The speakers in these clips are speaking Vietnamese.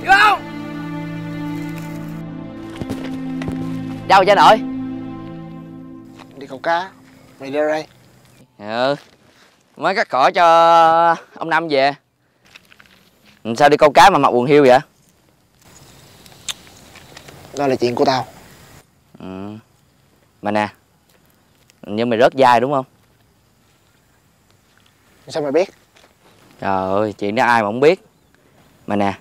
Hiểu không? Đâu cha nội? Đi câu cá. Mày đi đâu đây? Mới cắt cỏ cho ông Năm về. Sao đi câu cá mà mặc quần hiu vậy? Đó là chuyện của tao. Mà nè, nhưng mày rớt vai đúng không? Sao mày biết? Trời ơi, chuyện đó ai mà không biết. Mà nè,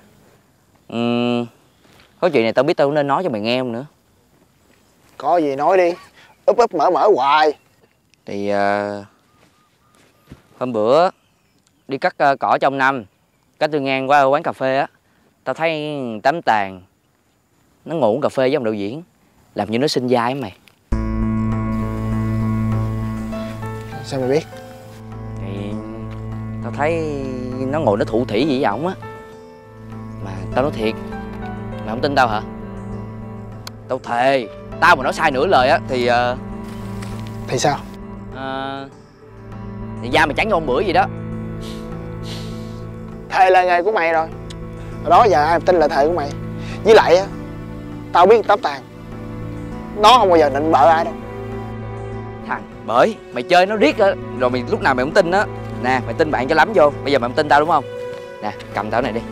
có chuyện này tao biết tao cũng nên nói cho mày nghe không nữa. Có gì nói đi. Úp úp mở mở hoài. Thì hôm bữa đi cắt cỏ trong Năm, cách tôi ngang qua quán cà phê á, tao thấy tấm tàn nó ngủ uống cà phê với ông đạo diễn, làm như nó sinh dai á mày. Sao mày biết? Thì tao thấy nó ngồi nó thủ thỉ gì với ổng á. Mà tao nói thiệt, mày không tin tao hả? Tao thề, tao mà nói sai nửa lời á thì Thì sao? thì da mày trắng như hôm bữa gì đó. Thề là nghề của mày rồi. Hồi đó giờ ai tin là thề của mày. Với lại á, tao biết tóc tàn nó không bao giờ nịnh bợ ai đâu. Thằng bởi mày chơi nó riết á, rồi mày lúc nào mày không tin á. Nè, mày tin bạn cho lắm vô. Bây giờ mày không tin tao đúng không? Nè, cầm tao này đi.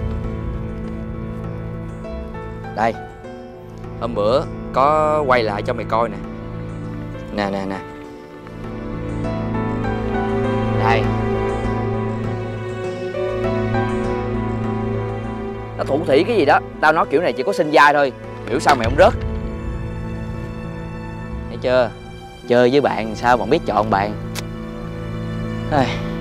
Đây, hôm bữa có quay lại cho mày coi nè. Nè nè nè. Đây. Nó thủ thỉ cái gì đó. Tao nói kiểu này chỉ có sinh dai thôi. Biểu sao mày không rớt. Thấy chưa? Chơi với bạn sao mà không biết chọn bạn.